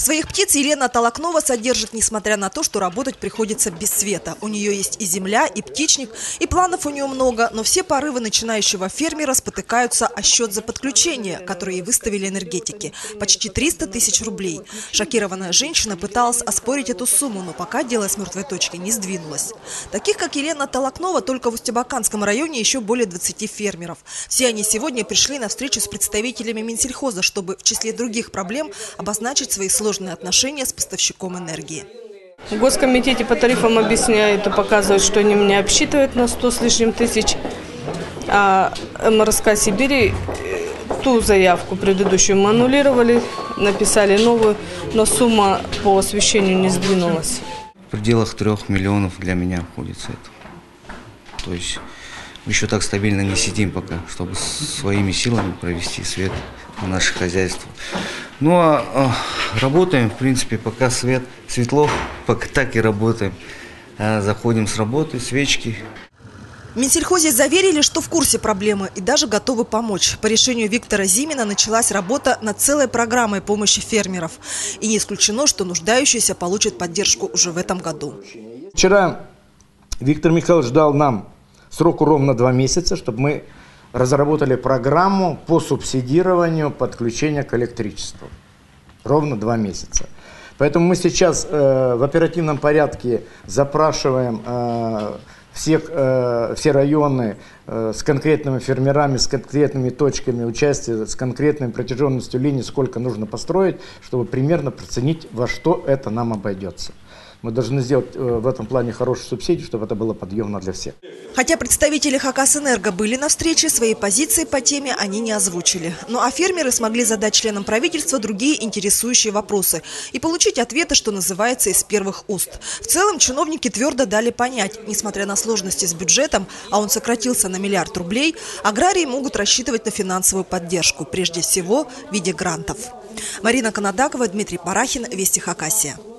Своих птиц Елена Толокнова содержит, несмотря на то, что работать приходится без света. У нее есть и земля, и птичник, и планов у нее много, но все порывы начинающего фермера спотыкаются о счет за подключение, который ей выставили энергетики. Почти 300 тысяч рублей. Шокированная женщина пыталась оспорить эту сумму, но пока дело с мертвой точки не сдвинулось. Таких, как Елена Толокнова, только в Устебаканском районе еще более 20 фермеров. Все они сегодня пришли на встречу с представителями Минсельхоза, чтобы в числе других проблем обозначить свои сложные отношения с поставщиком энергии. В Госкомитете по тарифам объясняют и показывают, что они меня обсчитывают на 100 с лишним тысяч, а МРСК Сибири ту заявку предыдущую мы аннулировали, написали новую, но сумма по освещению не сдвинулась. В пределах 3 миллионов для меня обходится это. То есть мы еще так стабильно не сидим пока, чтобы своими силами провести свет в наше хозяйство. Ну а работаем, в принципе, пока светло, пока так и работаем. Заходим с работы, свечки. В Минсельхозе заверили, что в курсе проблемы и даже готовы помочь. По решению Виктора Зимина началась работа над целой программой помощи фермеров. И не исключено, что нуждающиеся получат поддержку уже в этом году. Вчера Виктор Михайлович дал нам сроку ровно 2 месяца, чтобы мы разработали программу по субсидированию подключения к электричеству. Ровно 2 месяца. Поэтому мы сейчас в оперативном порядке запрашиваем все районы с конкретными фермерами, с конкретными точками участия, с конкретной протяженностью линии, сколько нужно построить, чтобы примерно проценить, во что это нам обойдется. Мы должны сделать в этом плане хорошую субсидию, чтобы это было подъемно для всех. Хотя представители Хакасэнерго были на встрече, свои позиции по теме они не озвучили. Ну а фермеры смогли задать членам правительства другие интересующие вопросы и получить ответы, что называется, из первых уст. В целом чиновники твердо дали понять, несмотря на сложности с бюджетом, а он сократился на 1 миллиард рублей, аграрии могут рассчитывать на финансовую поддержку, прежде всего в виде грантов. Марина Канадакова, Дмитрий Парахин, Вести Хакасия.